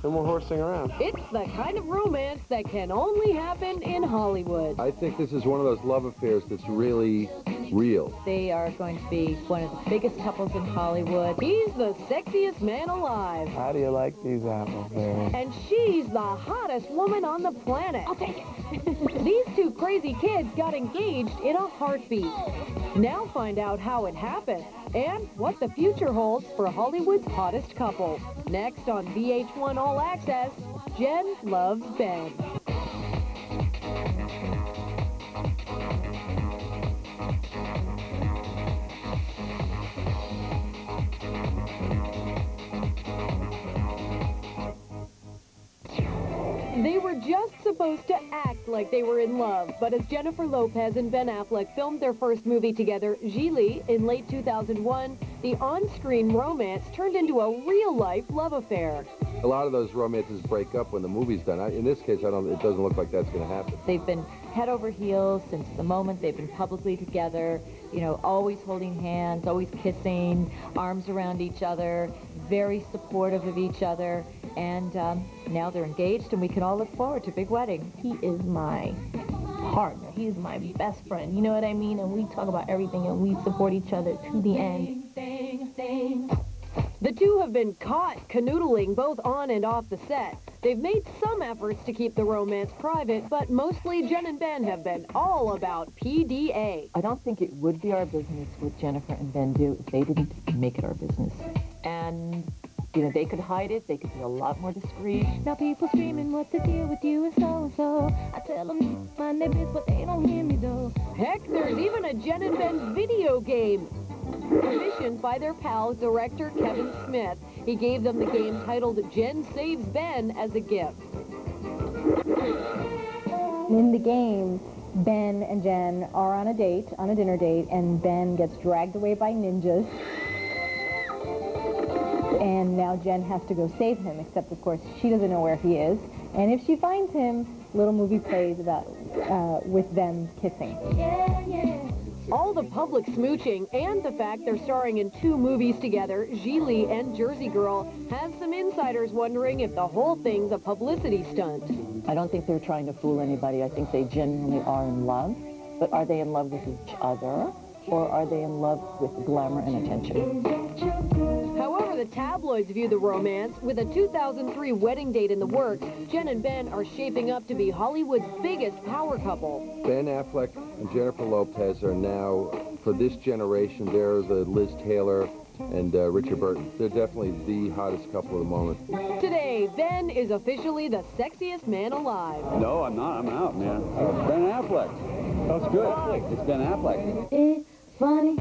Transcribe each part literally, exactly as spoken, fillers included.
and we're horsing around. It's the kind of romance that can only happen in Hollywood. I think this is one of those love affairs that's really real. They are going to be one of the biggest couples in Hollywood. He's the sexiest man alive. How do you like these apples, baby? And she's the hottest woman on the planet. I'll take it. These two crazy kids got engaged in a heartbeat. Now find out how it happened and what the future holds for Hollywood's hottest couple. Next on V H one All Access, Jen loves Ben. They were just supposed to act like they were in love, but as Jennifer Lopez and Ben Affleck filmed their first movie together, J Lo, in late two thousand one, the on-screen romance turned into a real-life love affair. A lot of those romances break up when the movie's done. I, in this case, I don't. It doesn't look like that's going to happen. They've been head over heels since the moment they've been publicly together, you know, always holding hands, always kissing, arms around each other, very supportive of each other. And um, now they're engaged, and we can all look forward to a big wedding. He is my partner. He is my best friend. You know what I mean? And we talk about everything, and we support each other to the end. The two have been caught canoodling both on and off the set. They've made some efforts to keep the romance private, but mostly Jen and Ben have been all about P D A. I don't think it would be our business what Jennifer and Ben do if they didn't make it our business. And you know, they could hide it. They could be a lot more discreet. Now people screaming, what the deal with you and so-and-so. I tell them, mind their biz, but they don't hear me, though. Heck, there's even a Jen and Ben video game. Commissioned by their pal, director Kevin Smith. He gave them the game titled Jen Saves Ben as a gift. In the game, Ben and Jen are on a date, on a dinner date, and Ben gets dragged away by ninjas. And now Jen has to go save him, except, of course, she doesn't know where he is. And if she finds him, little movie plays about uh, with them kissing. Yeah, yeah. All the public smooching and the fact they're starring in two movies together, J Lo and Jersey Girl, has some insiders wondering if the whole thing's a publicity stunt. I don't think they're trying to fool anybody. I think they genuinely are in love. But are they in love with each other, or are they in love with glamour and attention? However the tabloids view the romance, with a two thousand three wedding date in the works, Jen and Ben are shaping up to be Hollywood's biggest power couple. Ben Affleck and Jennifer Lopez are now, for this generation, they're the Liz Taylor and uh, Richard Burton. They're definitely the hottest couple of the moment. Today, Ben is officially the sexiest man alive. No, I'm not. I'm out, man. Uh, Ben Affleck. That's good. It's Ben Affleck. It's funny.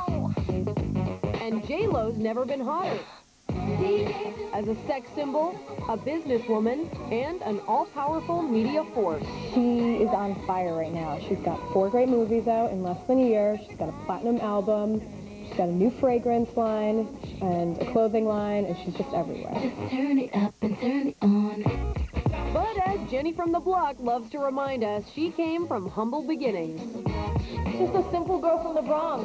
And J Lo's never been hotter. As a sex symbol, a businesswoman, and an all-powerful media force. She is on fire right now. She's got four great movies out in less than a year. She's got a platinum album. She's got a new fragrance line and a clothing line, and she's just everywhere. Just turn it up and turn it on. But as Jenny from the block loves to remind us, she came from humble beginnings. Just a simple girl from the Bronx.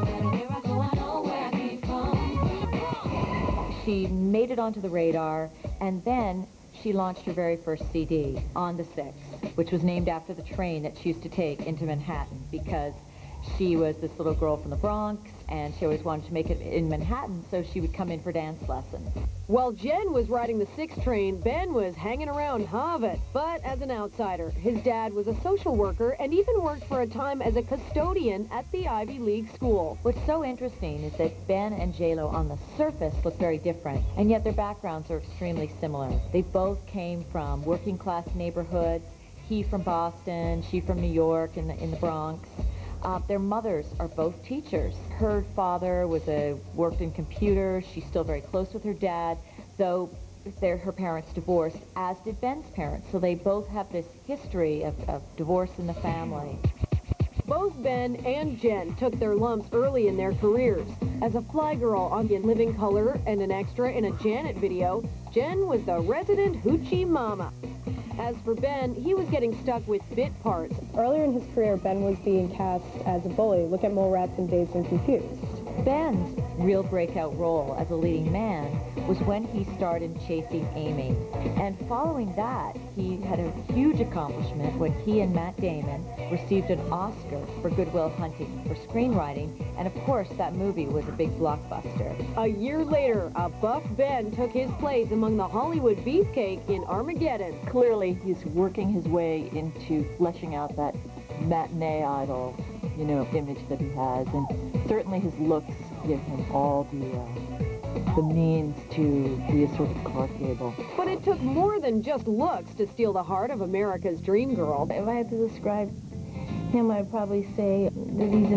She made it onto the radar, and then she launched her very first C D, On the sixth, which was named after the train that she used to take into Manhattan, because she was this little girl from the Bronx, and she always wanted to make it in Manhattan, so she would come in for dance lessons. While Jen was riding the six train, Ben was hanging around Harvard. But as an outsider, his dad was a social worker and even worked for a time as a custodian at the Ivy League school. What's so interesting is that Ben and J Lo on the surface look very different, and yet their backgrounds are extremely similar. They both came from working class neighborhoods, he from Boston, she from New York in the, in the Bronx. Uh, their mothers are both teachers. Her father was a worked in computers. She's still very close with her dad, though they're, her parents divorced, as did Ben's parents. So they both have this history of, of divorce in the family. Both Ben and Jen took their lumps early in their careers. As a fly girl on In Living Color and an extra in a Janet video, Jen was the resident hoochie mama. As for Ben, he was getting stuck with bit parts. Earlier in his career, Ben was being cast as a bully. Look at Mole Rats and Dazed and Confused. Ben's real breakout role as a leading man was when he starred in Chasing Amy. And following that, he had a huge accomplishment when he and Matt Damon received an Oscar for Good Will Hunting for screenwriting, and of course that movie was a big blockbuster. A year later, a buff Ben took his place among the Hollywood beefcake in Armageddon. Clearly, he's working his way into fleshing out that matinee idol, you know, image that he has, and certainly his looks give him all the uh, the means to be a sort of Clark Gable. But it took more than just looks to steal the heart of America's dream girl. If I had to describe him, I'd probably say that he's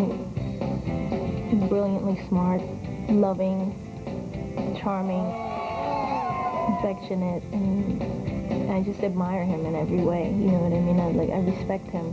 an brilliantly smart, loving, charming, affectionate, and I just admire him in every way. You know what I mean? I, like, I respect him.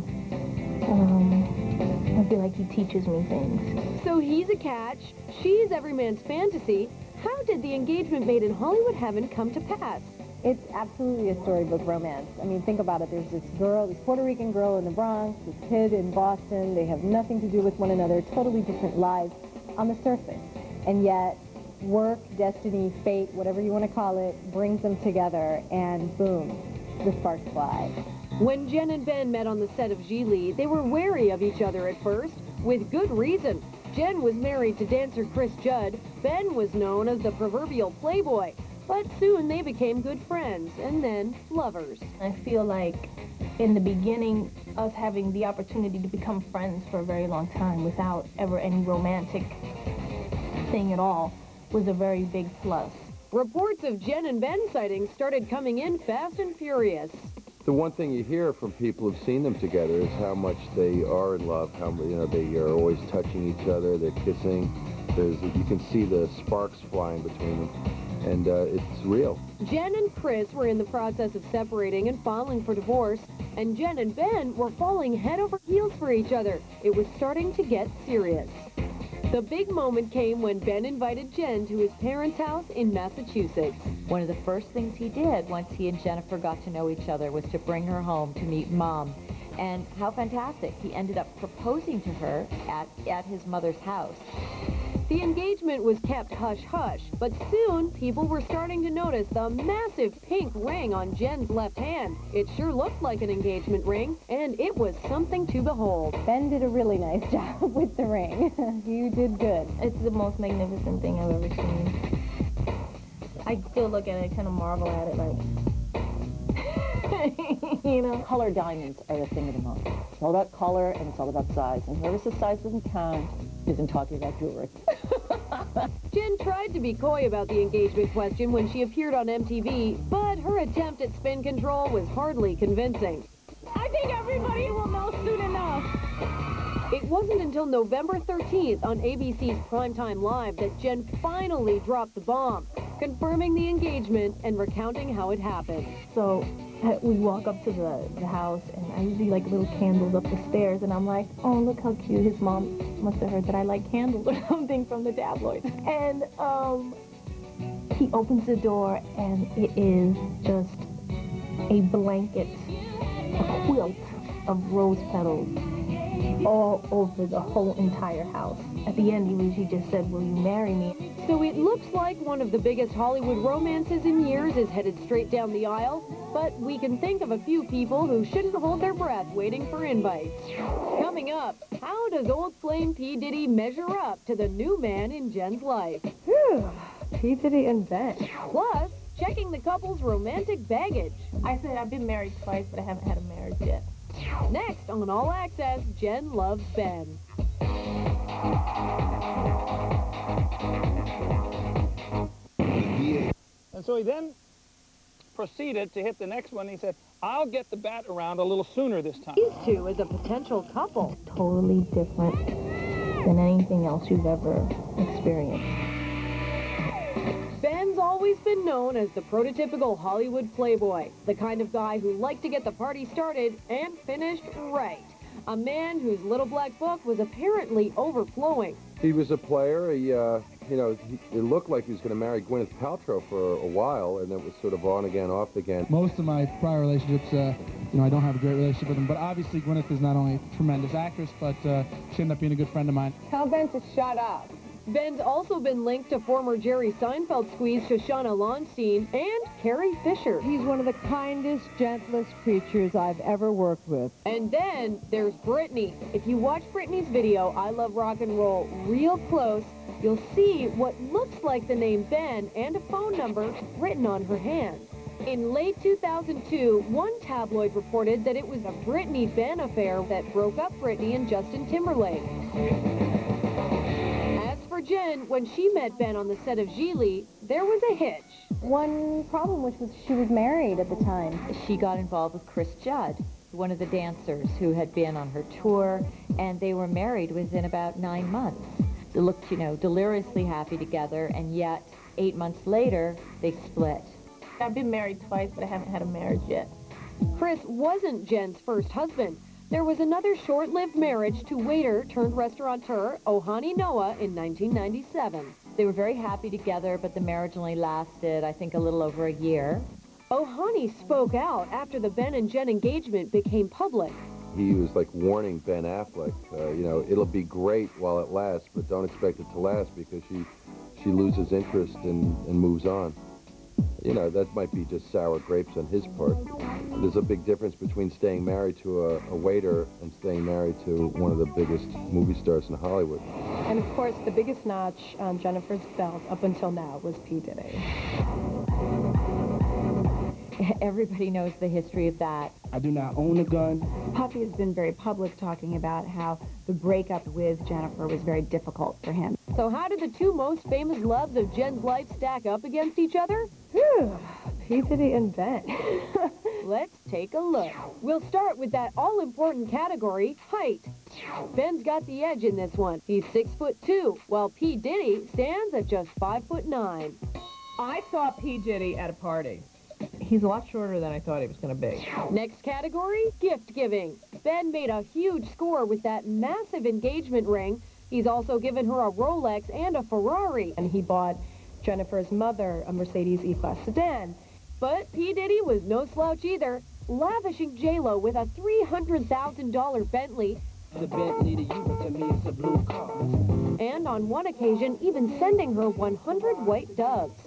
Um, I feel like he teaches me things. So he's a catch, she's every man's fantasy. How did the engagement made in Hollywood heaven come to pass? It's absolutely a storybook romance. I mean, think about it. There's this girl, this Puerto Rican girl in the Bronx, this kid in Boston. They have nothing to do with one another, totally different lives on the surface. And yet, work, destiny, fate, whatever you want to call it, brings them together, and boom, the sparks fly. When Jen and Ben met on the set of J.Lo, they were wary of each other at first, with good reason. Jen was married to dancer Chris Judd. Ben was known as the proverbial playboy. But soon they became good friends, and then lovers. I feel like in the beginning, us having the opportunity to become friends for a very long time without ever any romantic thing at all was a very big plus. Reports of Jen and Ben sightings started coming in fast and furious. The one thing you hear from people who've seen them together is how much they are in love, how, you know, they are always touching each other, they're kissing. There's, you can see the sparks flying between them, and uh, it's real. Jen and Chris were in the process of separating and filing for divorce, and Jen and Ben were falling head over heels for each other. It was starting to get serious. The big moment came when Ben invited Jen to his parents' house in Massachusetts. One of the first things he did once he and Jennifer got to know each other was to bring her home to meet Mom. And how fantastic, he ended up proposing to her at, at his mother's house. The engagement was kept hush-hush, but soon people were starting to notice the massive pink ring on Jen's left hand. It sure looked like an engagement ring, and it was something to behold. Ben did a really nice job with the ring. You did good. It's the most magnificent thing I've ever seen. I still look at it, kind of marvel at it, like, you know. Color diamonds are the thing of the moment. It's all about color, and it's all about size. And whoever says size doesn't count isn't talking about jewelry. Jen tried to be coy about the engagement question when she appeared on M T V, but her attempt at spin control was hardly convincing. I think everybody will know soon enough. It wasn't until November thirteenth on A B C's Primetime Live that Jen finally dropped the bomb, confirming the engagement and recounting how it happened. So we walk up to the, the house, and I usually like little candles up the stairs, and I'm like, oh, look how cute. His mom must have heard that I like candles or something from the tabloids. And um, he opens the door, and it is just a blanket, a quilt of rose petals all over the whole entire house. At the end, he, was, he just said, will you marry me? So it looks like one of the biggest Hollywood romances in years is headed straight down the aisle, but we can think of a few people who shouldn't hold their breath waiting for invites. Coming up, how does old flame P. Diddy measure up to the new man in Jen's life? Whew. P. Diddy and Ben. Plus, checking the couple's romantic baggage. I said I've been married twice, but I haven't had a marriage yet. Next on All Access, Jen loves Ben. And so he then proceeded to hit the next one. He said, I'll get the bat around a little sooner this time. These two as a potential couple. Totally different than anything else you've ever experienced. Ben's always been known as the prototypical Hollywood playboy, the kind of guy who liked to get the party started and finished right. A man whose little black book was apparently overflowing. He was a player. He, uh, you know, he, it looked like he was going to marry Gwyneth Paltrow for a while, and then it was sort of on again, off again. Most of my prior relationships, uh, you know, I don't have a great relationship with them, but obviously Gwyneth is not only a tremendous actress, but uh, she ended up being a good friend of mine. Tell Ben to shut up. Ben's also been linked to former Jerry Seinfeld squeeze Shoshana Lonstein and Carrie Fisher. He's one of the kindest, gentlest creatures I've ever worked with. And then there's Britney. If you watch Britney's video, I Love Rock and Roll, real close, you'll see what looks like the name Ben and a phone number written on her hand. In late two thousand two, one tabloid reported that it was a Britney-Ben affair that broke up Britney and Justin Timberlake. As for Jen, when she met Ben on the set of Gigli, there was a hitch. One problem, which was she was married at the time. She got involved with Chris Judd, one of the dancers who had been on her tour, and they were married within about nine months. They looked, you know, deliriously happy together, and yet eight months later, they split. I've been married twice, but I haven't had a marriage yet. Chris wasn't Jen's first husband. There was another short-lived marriage to waiter-turned-restaurateur Ohani Noah in nineteen ninety-seven. They were very happy together, but the marriage only lasted, I think, a little over a year. Ohani spoke out after the Ben and Jen engagement became public. He was like warning Ben Affleck, uh, you know, it'll be great while it lasts, but don't expect it to last because she, she loses interest and, and moves on. You know, that might be just sour grapes on his part. There's a big difference between staying married to a, a waiter and staying married to one of the biggest movie stars in Hollywood. And of course, the biggest notch on Jennifer's belt up until now was P. Diddy. Everybody knows the history of that. I do not own a gun. Puffy has been very public talking about how the breakup with Jennifer was very difficult for him. So how did the two most famous loves of Jen's life stack up against each other? Whew, P. Diddy and Ben. Let's take a look. We'll start with that all-important category, height. Ben's got the edge in this one. He's six foot two, while P. Diddy stands at just five foot nine. I saw P. Diddy at a party. He's a lot shorter than I thought he was going to be. Next category, gift giving. Ben made a huge score with that massive engagement ring. He's also given her a Rolex and a Ferrari. And he bought Jennifer's mother a Mercedes E-Class sedan. But P. Diddy was no slouch either, lavishing J Lo with a three hundred thousand dollar Bentley. The Bentley to you, but to me it's a blue car. And on one occasion, even sending her one hundred white doves.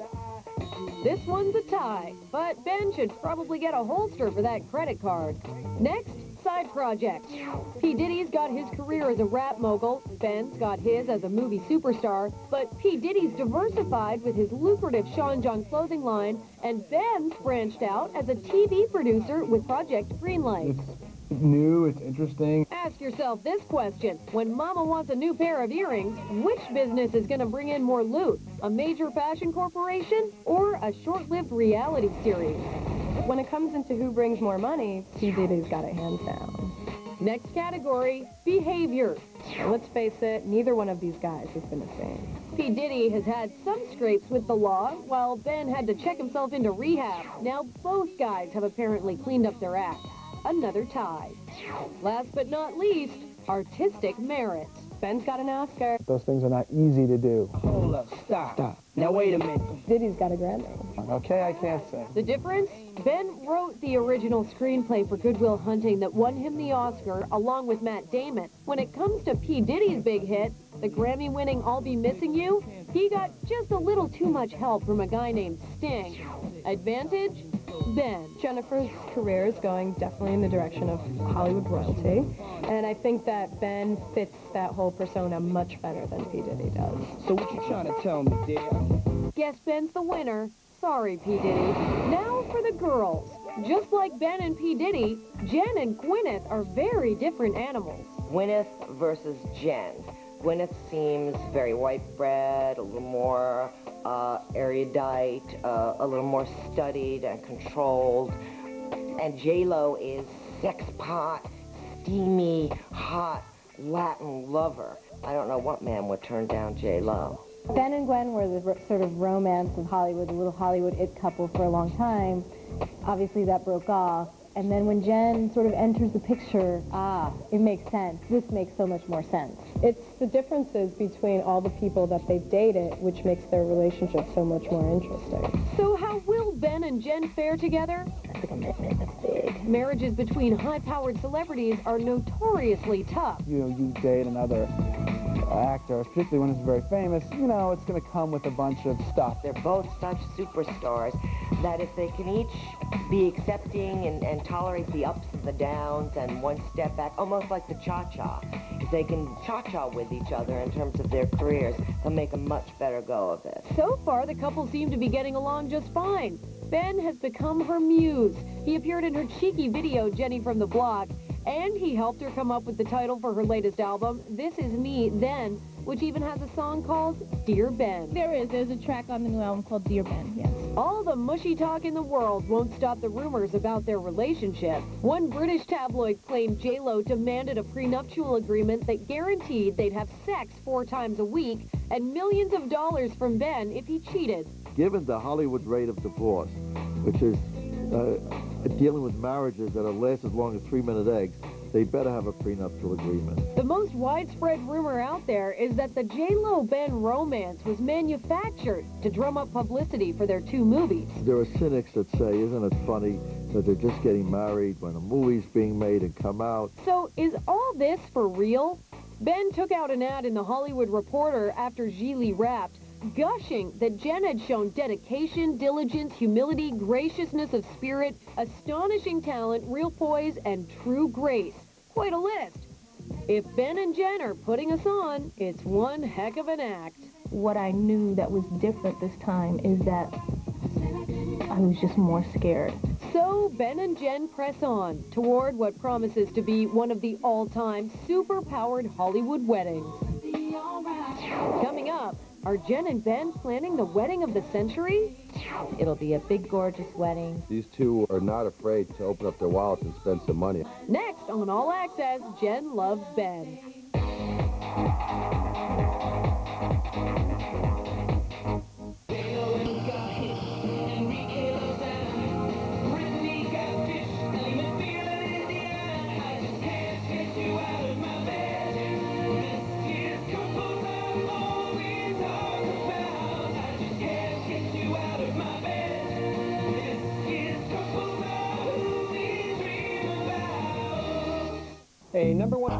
This one's a tie, but Ben should probably get a holster for that credit card. Next, side projects. P. Diddy's got his career as a rap mogul, Ben's got his as a movie superstar, but P. Diddy's diversified with his lucrative Sean John clothing line, and Ben's branched out as a T V producer with Project Greenlight. It's new, it's interesting. Ask yourself this question. When Mama wants a new pair of earrings, which business is going to bring in more loot? A major fashion corporation or a short-lived reality series? When it comes into who brings more money, P. Diddy's got it hands down. Next category, behavior. And let's face it, neither one of these guys has been the same. P. Diddy has had some scrapes with the law, while Ben had to check himself into rehab. Now both guys have apparently cleaned up their act. Another tie. Last but not least, artistic merit. Ben's got an Oscar. Those things are not easy to do. Hold up, stop. Stop. Now wait a minute. Diddy's got a Grammy. Okay, I can't say. The difference? Ben wrote the original screenplay for Good Will Hunting that won him the Oscar, along with Matt Damon. When it comes to P. Diddy's big hit, the Grammy-winning I'll Be Missing You, he got just a little too much help from a guy named Sting. Advantage? Ben. Jennifer's career is going definitely in the direction of Hollywood royalty, and I think that Ben fits that whole persona much better than P. Diddy does. So what you trying to tell me, dear? Guess Ben's the winner. Sorry, P. Diddy. Now for the girls. Just like Ben and P. Diddy, Jen and Gwyneth are very different animals. Gwyneth versus Jen. Gwyneth seems very white bread, a little more uh, erudite, uh, a little more studied and controlled. And J Lo is sex pot, steamy, hot, Latin lover. I don't know what man would turn down J Lo. Ben and Gwen were the sort of romance of Hollywood, the little Hollywood it couple for a long time. Obviously that broke off. And then when Jen sort of enters the picture, ah, it makes sense. This makes so much more sense. It's the differences between all the people that they've dated which makes their relationship so much more interesting. So how will Ben and Jen fare together? The commitment is big. Marriages between high-powered celebrities are notoriously tough. You know, you date another actor, particularly when it's very famous, you know, it's going to come with a bunch of stuff. They're both such superstars that if they can each be accepting and, and tolerate the ups and the downs and one step back, almost like the cha-cha, if they can cha-cha with each other in terms of their careers, they'll make a much better go of it. So far, the couple seem to be getting along just fine. Ben has become her muse. He appeared in her cheeky video, Jenny from the Block, and he helped her come up with the title for her latest album, This Is Me Then, which even has a song called Dear Ben. There is. There's a track on the new album called Dear Ben, yes. All the mushy talk in the world won't stop the rumors about their relationship. One British tabloid claimed J Lo demanded a prenuptial agreement that guaranteed they'd have sex four times a week and millions of dollars from Ben if he cheated. Given the Hollywood rate of divorce, which is uh, dealing with marriages that are last as long as three-minute eggs, they better have a prenuptial agreement. The most widespread rumor out there is that the J Lo Ben romance was manufactured to drum up publicity for their two movies. There are cynics that say, isn't it funny that they're just getting married when a movie's being made and come out? So is all this for real? Ben took out an ad in The Hollywood Reporter after J.Lo wrapped, gushing that Jen had shown dedication, diligence, humility, graciousness of spirit, astonishing talent, real poise, and true grace. Quite a list. If Ben and Jen are putting us on, it's one heck of an act. What I knew that was different this time is that I was just more scared. So Ben and Jen press on toward what promises to be one of the all-time super-powered Hollywood weddings. Coming up, are Jen and Ben planning the wedding of the century? It'll be a big, gorgeous wedding. These two are not afraid to open up their wallets and spend some money. Next on All Access, Jen loves Ben. Hey, number one.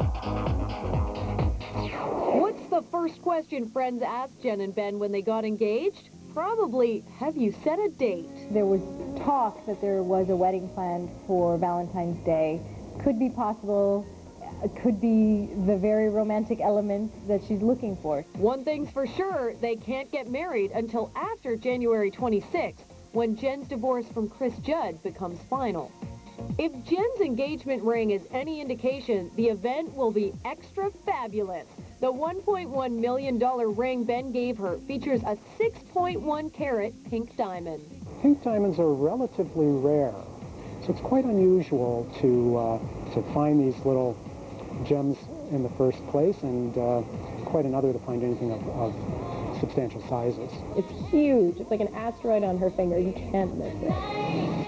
What's the first question friends asked Jen and Ben when they got engaged? Probably, have you set a date? There was talk that there was a wedding planned for Valentine's Day. Could be possible. Could be the very romantic element that she's looking for. One thing's for sure, they can't get married until after January twenty-sixth, when Jen's divorce from Chris Judd becomes final. If Jen's engagement ring is any indication, the event will be extra fabulous. The one point one million dollar ring Ben gave her features a six point one carat pink diamond. Pink diamonds are relatively rare, so it's quite unusual to, uh, to find these little gems in the first place, and uh, quite another to find anything of, of substantial sizes. It's huge. It's like an asteroid on her finger. You can't miss it.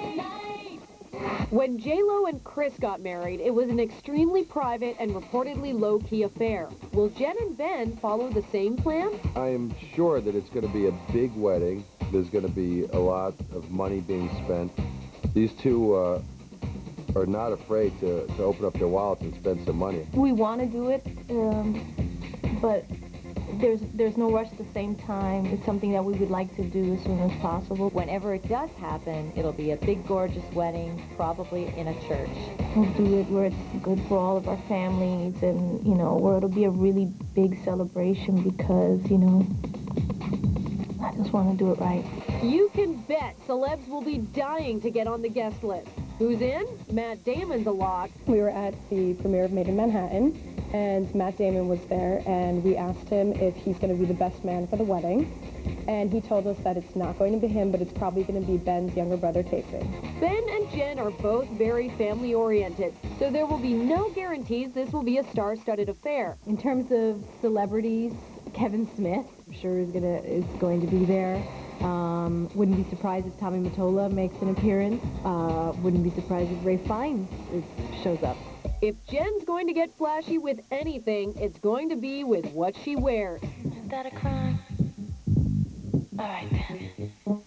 When J Lo and Chris got married, it was an extremely private and reportedly low-key affair. Will Jen and Ben follow the same plan? I am sure that it's going to be a big wedding. There's going to be a lot of money being spent. These two uh, are not afraid to, to open up their wallets and spend some money. We want to do it, um, but there's there's no rush at the same time. It's something that we would like to do as soon as possible. Whenever it does happen, it'll be a big, gorgeous wedding, probably in a church. We'll do it where it's good for all of our families, and, you know, where it'll be a really big celebration because, you know, I just want to do it right. You can bet celebs will be dying to get on the guest list. Who's in? Matt Damon's a lock. We were at the premiere of Made in Manhattan, and Matt Damon was there, and we asked him if he's going to be the best man for the wedding. And he told us that it's not going to be him, but it's probably going to be Ben's younger brother, Casey. Ben and Jen are both very family-oriented, so there will be no guarantees this will be a star-studded affair. In terms of celebrities, Kevin Smith, I'm sure is gonna is going to be there. Um, wouldn't be surprised if Tommy Mottola makes an appearance. Uh, wouldn't be surprised if Ray Fiennes is, shows up. If Jen's going to get flashy with anything, it's going to be with what she wears. Is that a crime? All right, then.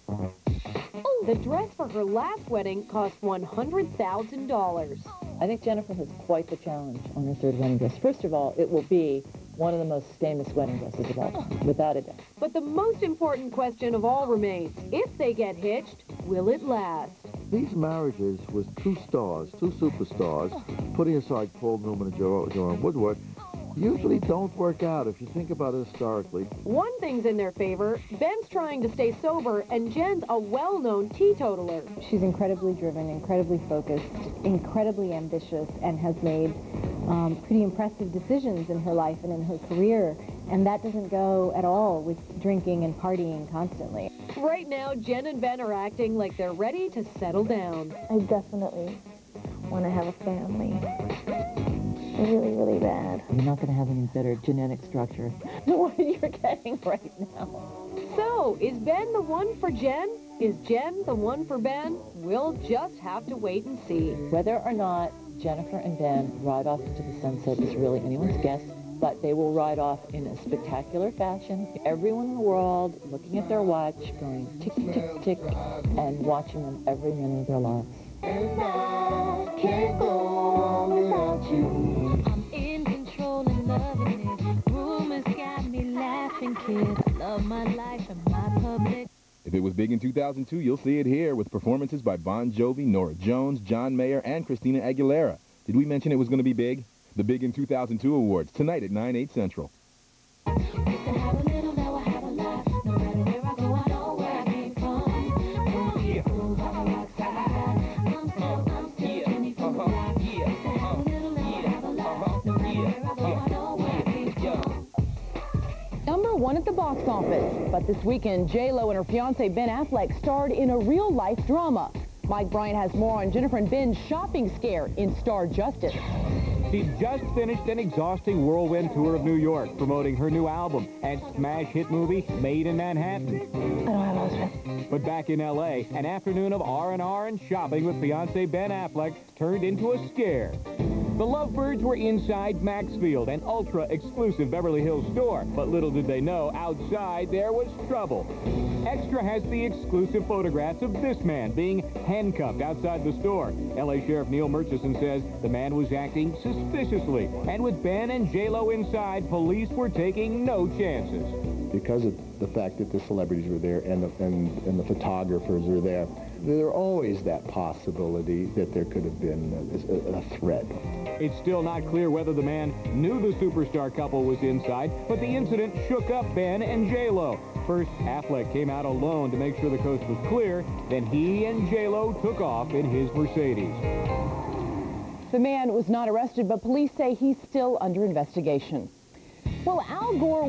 The dress for her last wedding cost one hundred thousand dollars. I think Jennifer has quite the challenge on her third wedding dress. First of all, it will be one of the most famous wedding dresses of all time, without a doubt. But the most important question of all remains, if they get hitched, will it last? These marriages with two stars, two superstars, putting aside Paul Newman and Jo- Joanne Woodward, usually don't work out if you think about it historically. One thing's in their favor. Ben's trying to stay sober, and Jen's a well-known teetotaler. She's incredibly driven, incredibly focused, incredibly ambitious, and has made um, pretty impressive decisions in her life and in her career. And that doesn't go at all with drinking and partying constantly. Right now, Jen and Ben are acting like they're ready to settle down. I definitely want to have a family. Really, really bad. You're not going to have any better genetic structure than what you're getting right now. So, is Ben the one for Jen? Is Jen the one for Ben? We'll just have to wait and see. Whether or not Jennifer and Ben ride off into the sunset is really anyone's guess, but they will ride off in a spectacular fashion. Everyone in the world looking at their watch, going tick, tick, tick, and watching them every minute of their lives. And I can't go on without you. I'm in control and loving it. Rumors got me laughing, kid. I love my life and my public. If it was big in two thousand two, you'll see it here with performances by Bon Jovi, Norah Jones, John Mayer, and Christina Aguilera. Did we mention it was going to be big? The Big in two thousand two Awards, tonight at nine, eight Central. Number one at the box office. But this weekend, J Lo and her fiancé Ben Affleck starred in a real-life drama. Mike Bryant has more on Jennifer and Ben's shopping scare in Star Justice. She just finished an exhausting whirlwind tour of New York, promoting her new album and smash hit movie, Made in Manhattan. I don't have a husband. But back in L A, an afternoon of R and R and shopping with fiancé Ben Affleck turned into a scare. The Lovebirds were inside Maxfield, an ultra-exclusive Beverly Hills store, but little did they know, outside there was trouble. Extra has the exclusive photographs of this man being handcuffed outside the store. L A Sheriff Neil Murchison says the man was acting suspiciously, and with Ben and J Lo inside, police were taking no chances. Because of the fact that the celebrities were there and the, and, and the photographers were there, there always that possibility that there could have been a, a threat. It's still not clear whether the man knew the superstar couple was inside, but the incident shook up Ben and J Lo. First, Affleck came out alone to make sure the coast was clear. Then he and J Lo took off in his Mercedes. The man was not arrested, but police say he's still under investigation. Well, Al Gore...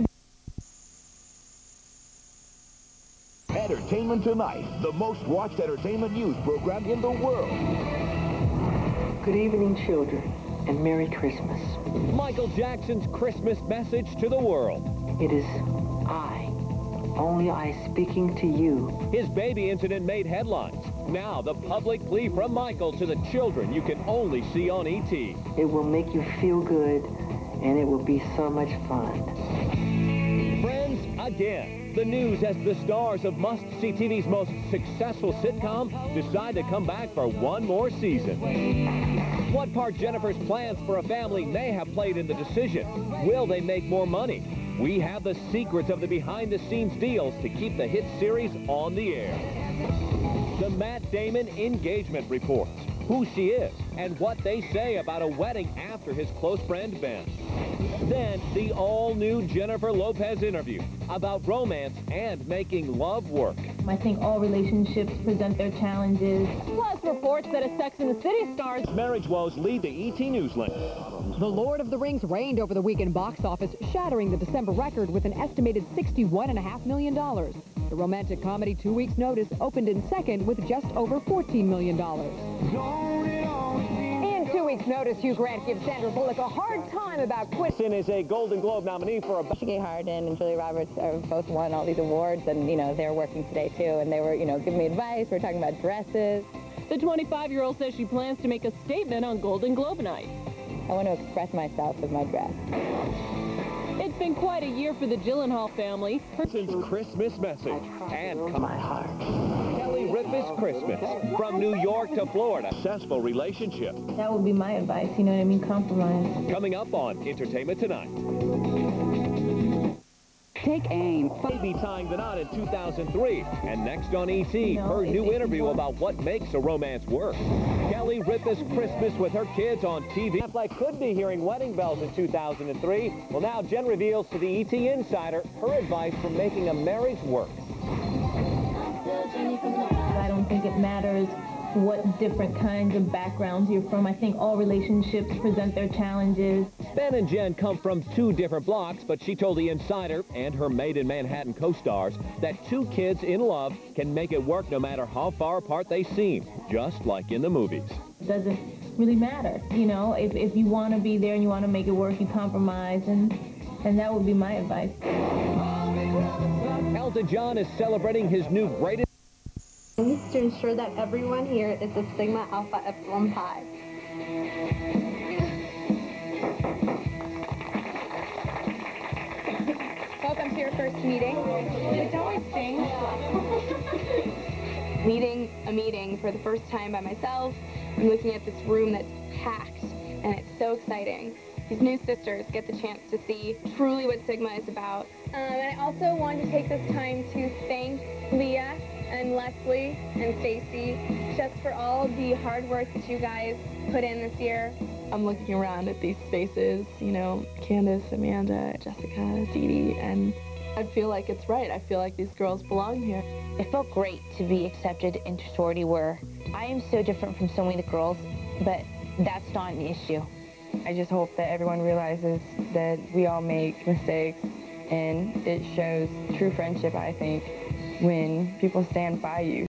Entertainment Tonight, the most watched entertainment news program in the world. Good evening, children, and Merry Christmas. Michael Jackson's Christmas message to the world. It is I, only I speaking to you. His baby incident made headlines. Now, the public plea from Michael to the children you can only see on E T. It will make you feel good, and it will be so much fun. Friends, again. The news as the stars of must-see T V's most successful sitcom decide to come back for one more season. What part Jennifer's plans for a family may have played in the decision? Will they make more money? We have the secrets of the behind-the-scenes deals to keep the hit series on the air. The Matt Damon engagement reports, who she is, and what they say about a wedding after his close friend Ben. Then, the all-new Jennifer Lopez interview about romance and making love work. I think all relationships present their challenges. Plus, reports that a Sex and the City star's marriage woes lead the E T Newsline. The Lord of the Rings reigned over the weekend box office, shattering the December record with an estimated sixty-one point five million dollars. The romantic comedy Two Weeks Notice opened in second with just over fourteen million dollars. In Two Weeks Notice, Hugh Grant gives Sandra Bullock a hard time about quitting. Is a Golden Globe nominee for a... Gay Harden and Julia Roberts are both won all these awards, and, you know, they're working today, too, and they were, you know, giving me advice. We were talking about dresses. The twenty-five-year-old says she plans to make a statement on Golden Globe night. I want to express myself with my dress. It's been quite a year for the Gyllenhaal family. Since Christmas message and come my heart. Kelly Ripa's Christmas from New York to Florida. Successful relationship. That would be my advice, you know what I mean? Compromise. Coming up on Entertainment Tonight. Take aim. Maybe tying the knot in two thousand three. And next on E T, her new interview about what makes a romance work. Kelly Ripa's Christmas with her kids on T V. Affleck could be hearing wedding bells in two thousand three. Well, now Jen reveals to the E T Insider her advice for making a marriage work. I don't think it matters what different kinds of backgrounds you're from. I think all relationships present their challenges. Ben and Jen come from two different blocks, but she told the Insider and her Made in Manhattan co-stars that two kids in love can make it work no matter how far apart they seem, just like in the movies. It doesn't really matter. You know, if, if you want to be there and you want to make it work, you compromise, and, and that would be my advice. Elton John is celebrating his new greatest to ensure that everyone here is a Sigma Alpha Epsilon Pi. Welcome to your first meeting. But don't we sing? Leading a meeting for the first time by myself. I'm looking at this room that's packed, and it's so exciting. These new sisters get the chance to see truly what Sigma is about. Um, and I also want to take this time to thank Leah and Leslie and Stacy just for all the hard work that you guys put in this year. I'm looking around at these spaces, you know, Candace, Amanda, Jessica, Dee Dee, and I feel like it's right. I feel like these girls belong here. It felt great to be accepted into sorority where I am so different from so many of the girls, but that's not an issue. I just hope that everyone realizes that we all make mistakes, and it shows true friendship, I think, when people stand by you